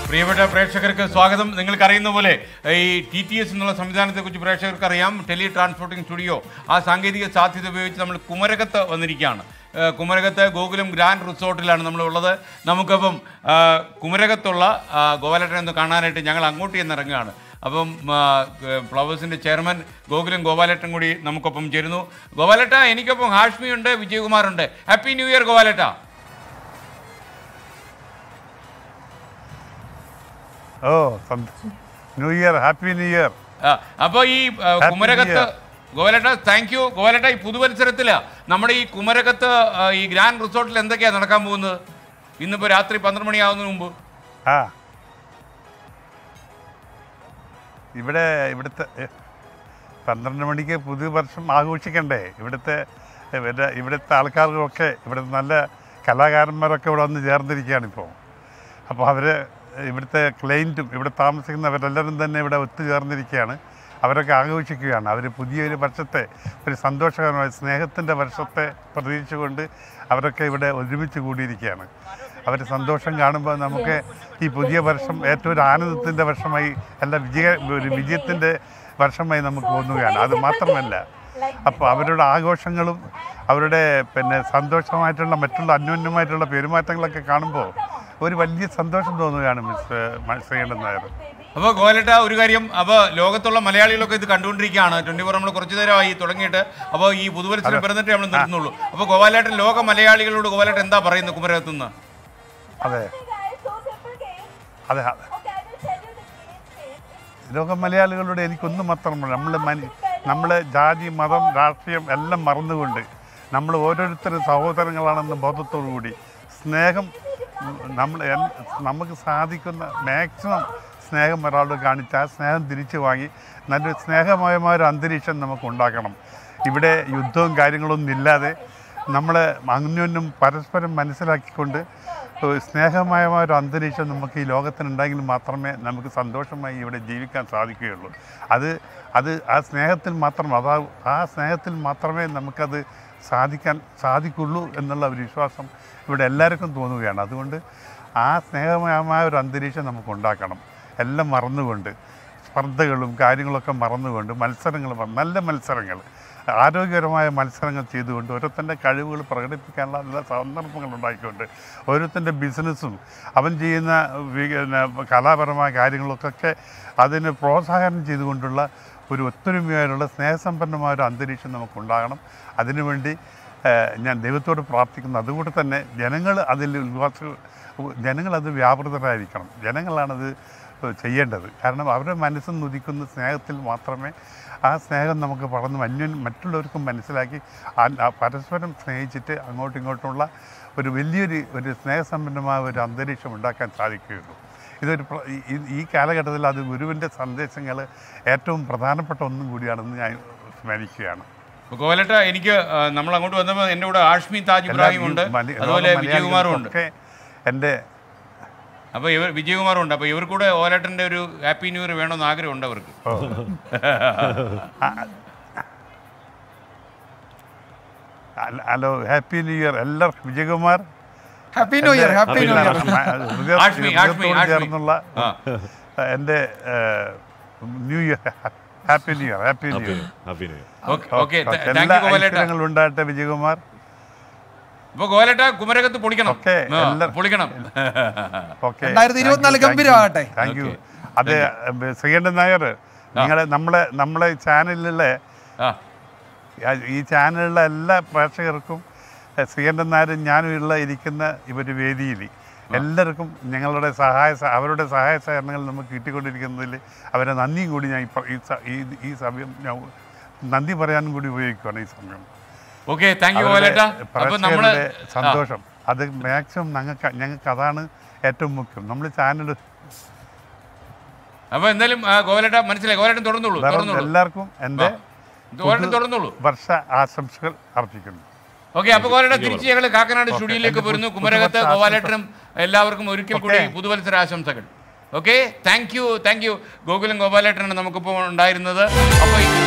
പ്രിയപ്പെട്ട പ്രേക്ഷകർക്ക് സ്വാഗതം. നിങ്ങൾക്കറിയുന്ന പോലെ ഈ TTS എന്നുള്ള സംവിധാനത്തെക്കുറിച്ച് പ്രേക്ഷകർക്ക് അറിയാം. Tele transporting studio. ആ സാങ്കേതിക സാധ്യത ഉപയോഗിച്ച് നമ്മൾ കുമരകത്ത് വന്നിരിക്കുകയാണ്. കുമരകത്ത് ഗോകുലം ഗ്രാൻഡ് റിസോർട്ടിലാണ് നമ്മളുള്ളത്. നമുക്കപ്പം കുമരകത്തുള്ള ഗോപാലേട്ടനെ ഒന്ന് കാണാനായിട്ട് ഞങ്ങൾ അങ്ങോട്ട് ചെന്നിറങ്ങുകയാണ്. അപ്പം ഫ്ലവേഴ്സിൻ്റെ ചെയർമാൻ ഗോകുലം ഗോപാലേട്ടൻ കൂടി നമുക്കൊപ്പം ചേരുന്നു. ഗോപാലേട്ട, എനിക്കൊപ്പം ഹാഷ്മിയുണ്ട്, വിജയകുമാറുണ്ട്. ഹാപ്പി ന്യൂ ഇയർ ഗോപാലേട്ട. ഓ, new year, happy new year. അപ്പോൾ ഈ കുമരകത്ത് ഗോപാലേട്ട, താങ്ക് യു ഗോപാലേട്ട. ഈ പുതുവത്സരത്തിൽ നമ്മുടെ ഈ കുമരകത്ത് ഈ ഗ്രാൻഡ് റിസോർട്ടിൽ എന്തൊക്കെയാണ് നടക്കാൻ പോകുന്നത് ഇന്നിപ്പോൾ രാത്രി 12 മണിയാവുന്നതിന് മുമ്പ്? ഇവിടുത്തെ 12 മണിക്ക് പുതുവർഷം ആഘോഷിക്കണ്ടേ? ഇവിടുത്തെ ആൾക്കാർക്കൊക്കെ ഇവിടുത്തെ നല്ല കലാകാരന്മാരൊക്കെ ഇവിടെ വന്ന് ചേർന്നിരിക്കുകയാണ് ഇപ്പോൾ. അപ്പോൾ ഇവിടുത്തെ ക്ലയൻറ്റും ഇവിടെ താമസിക്കുന്നവരെല്ലാവരും തന്നെ ഇവിടെ ഒത്തുചേർന്നിരിക്കുകയാണ്. അവരൊക്കെ ആഘോഷിക്കുകയാണ്. അവർ പുതിയൊരു വർഷത്തെ ഒരു സന്തോഷകരമായ സ്നേഹത്തിൻ്റെ വർഷത്തെ പ്രതീക്ഷിച്ചുകൊണ്ട് അവരൊക്കെ ഇവിടെ ഒരുമിച്ച് കൂടിയിരിക്കുകയാണ്. അവർ സന്തോഷം കാണുമ്പോൾ നമുക്ക് ഈ പുതിയ വർഷം ഏറ്റവും ഒരു ആനന്ദത്തിൻ്റെ വർഷമായി, ഒരു വിജയത്തിൻ്റെ വർഷമായി നമുക്ക് തോന്നുകയാണ്. അത് മാത്രമല്ല, അപ്പോൾ അവരുടെ ആഘോഷങ്ങളും അവരുടെ സന്തോഷമായിട്ടുള്ള മറ്റുള്ള അന്യോന്യമായിട്ടുള്ള പെരുമാറ്റങ്ങളൊക്കെ കാണുമ്പോൾ ഒരു വലിയ സന്തോഷം തോന്നുകയാണ് ശ്രീകണ്ഠൻ നായർ. അപ്പോൾ ഗോപാലേട്ട, ഒരു കാര്യം, അപ്പോൾ ലോകത്തുള്ള മലയാളികളൊക്കെ ഇത് കണ്ടുകൊണ്ടിരിക്കുകയാണ്. 24 നമ്മൾ കുറച്ച് നേരമായി തുടങ്ങിയിട്ട്. അപ്പോൾ ഈ പുതുവത്സരം പിറന്നിട്ട് നമ്മൾ നിർത്തുന്നുള്ളൂ. അപ്പോൾ ഗോപാലേട്ടൻ ലോക മലയാളികളോട് ഗോപാലേട്ടൻ എന്താ പറയുന്നത് കുമരകത്തുനിന്ന്? അതെ, ലോക മലയാളികളോട് എനിക്കൊന്നും മാത്രമല്ല, നമ്മൾ ജാതി, മതം, രാഷ്ട്രീയം എല്ലാം മറന്നുകൊണ്ട് നമ്മൾ ഓരോരുത്തരും സഹോദരങ്ങളാണെന്ന ബോധത്തോടു കൂടി സ്നേഹം, നമുക്ക് സാധിക്കുന്ന മാക്സിമം സ്നേഹം ഒരാളോട് കാണിച്ച് ആ സ്നേഹം തിരിച്ചു വാങ്ങി നല്ലൊരു സ്നേഹമയമായ ഒരു അന്തരീക്ഷം നമുക്ക് ഉണ്ടാക്കണം. ഇവിടെ യുദ്ധവും കാര്യങ്ങളൊന്നും ഇല്ലാതെ നമ്മൾ അന്യോന്യം പരസ്പരം മനസ്സിലാക്കിക്കൊണ്ട് സ്നേഹമയമായ ഒരു അന്തരീക്ഷം നമുക്ക് ഈ ലോകത്തിനുണ്ടെങ്കിൽ മാത്രമേ നമുക്ക് സന്തോഷമായി ഇവിടെ ജീവിക്കാൻ സാധിക്കുകയുള്ളൂ. ആ സ്നേഹത്തിൽ മാത്രമേ നമുക്കത് സാധിക്കുള്ളൂ എന്നുള്ള ഒരു വിശ്വാസം ഇവിടെ എല്ലാവർക്കും തോന്നുകയാണ്. അതുകൊണ്ട് ആ സ്നേഹമയമായ ഒരു അന്തരീക്ഷം നമുക്ക് ഉണ്ടാക്കണം. എല്ലാം മറന്നുകൊണ്ട്, സ്പർദ്ധകളും കാര്യങ്ങളൊക്കെ മറന്നുകൊണ്ട് നല്ല മത്സരങ്ങൾ, ആരോഗ്യകരമായ മത്സരങ്ങൾ ചെയ്തുകൊണ്ട് ഓരോരുത്തൻ്റെ കഴിവുകൾ പ്രകടിപ്പിക്കാനുള്ള നല്ല സന്ദർഭങ്ങൾ ഉണ്ടാക്കിക്കൊണ്ട് ഓരോരുത്തൻ്റെ ബിസിനസ്സും അവൻ ചെയ്യുന്ന കലാപരമായ കാര്യങ്ങളൊക്കെ അതിന് പ്രോത്സാഹനം ചെയ്തുകൊണ്ടുള്ള ഒരു ഒത്തൊരുമയായുള്ള സ്നേഹസമ്പന്നമായ ഒരു അന്തരീക്ഷം നമുക്കുണ്ടാകണം. അതിനുവേണ്ടി ഞാൻ ദൈവത്തോട് പ്രാർത്ഥിക്കുന്നു. അതുകൂടെ തന്നെ ജനങ്ങളത് വ്യാപൃതരായിരിക്കണം. ജനങ്ങളാണത് ചെയ്യേണ്ടത്. കാരണം അവരുടെ മനസ്സിൽ ഉദിക്കുന്ന സ്നേഹത്തിൽ മാത്രമേ ആ സ്നേഹം നമുക്ക് മറ്റുള്ളവർക്കും മനസ്സിലാക്കി പരസ്പരം സ്നേഹിച്ചിട്ട് അങ്ങോട്ടും ഇങ്ങോട്ടുമുള്ള ഒരു വലിയൊരു സ്നേഹസമ്പന്നമായ ഒരു അന്തരീക്ഷം ഉണ്ടാക്കാൻ സാധിക്കുകയുള്ളൂ. ഈ കാലഘട്ടത്തിൽ അത് ഗുരുവിൻ്റെ സന്ദേശങ്ങൾ ഏറ്റവും പ്രധാനപ്പെട്ട ഒന്നും കൂടിയാണെന്ന് ഞാൻ സ്മരിക്കുകയാണ്. ഗോപാലേട്ട, എനിക്ക് നമ്മൾ അങ്ങോട്ട് വന്നപ്പോൾ എൻ്റെ കൂടെ ഹാഷ്മി താജ് ഇബ്രാഹിം ഉണ്ട്, അതുപോലെ വിജയകുമാറും ഉണ്ട്. അപ്പോൾ വിജയകുമാറും ഉണ്ട്. അപ്പോൾ ഇവർക്ക് കൂടെ ഗോപാലേട്ടൻ്റെ ഒരു ഹാപ്പി ന്യൂ ഇയർ വേണമെന്ന് ആഗ്രഹമുണ്ട് അവർക്ക്. ഹലോ, ഹാപ്പി ന്യൂ ഇയർ എല്ലാവർക്കും. Vijayakumar, happy new year. ചേർന്നുള്ള എൻ്റെ new year, happy new year, happy new year. എല്ലാ ഐശ്വര്യങ്ങളും ഉണ്ടാകട്ടെ വിജയകുമാർ. അപ്പോൾ ഗോപാലേട്ട, കുമരകത്ത് പൊളിക്കണം. 2024 ഗംഭീരമാകട്ടെ. Thank you. അതെ, ശ്രീകണ്ഠൻ നായർ, നമ്മളെ ഈ ചാനലിലെ എല്ലാ പ്രേക്ഷകർക്കും ശ്രീകണ്ഠൻ നായരും ഞാനും ഇരിക്കുന്ന ഒരു വേദിയിൽ എല്ലാവർക്കും അവരുടെ സഹായ സഹകരണങ്ങൾ നമുക്ക് കിട്ടിക്കൊണ്ടിരിക്കുന്നതിൽ അവരെ നന്ദിയും കൂടി ഞാൻ ഈ സമയം ഞാൻ നന്ദി പറയാനും കൂടി ഉപയോഗിക്കുകയാണ് ഈ സമയം. ഓക്കെ, താങ്ക് യു ഗോപാലേട്ട. അപ്പോൾ നമ്മുടെ സന്തോഷം അത് മാക്സിമം ഞങ്ങൾക്ക് അതാണ് ഏറ്റവും മുഖ്യം. നമ്മൾ ചാനൽ അപ്പോൾ എന്തായാലും ഗോപാലേട്ട മനസ്സിലായി. ഗോപാലേട്ടൻ തുടർന്നോളൂ. എല്ലാവർക്കും എൻ്റെ തുടർന്നോളൂ. വർഷ ആശംസകൾ അർപ്പിക്കുന്നു. ഓക്കെ, അപ്പോൾ ഗോപാലേട്ട തിരിച്ച് ഞങ്ങൾ കാക്കനാട് സ്റ്റുഡിയോയിലേക്ക് വരുന്നു. കുമരകത്ത് ഗോപാലേട്ടനും എല്ലാവർക്കും ഒരിക്കൽ കൂടി പുതുവത്സര ആശംസകൾ. Okay, thank you. ഗോകുലം ഗോപാലേട്ടനാണ് നമുക്കിപ്പോൾ ഉണ്ടായിരുന്നത്. അപ്പോൾ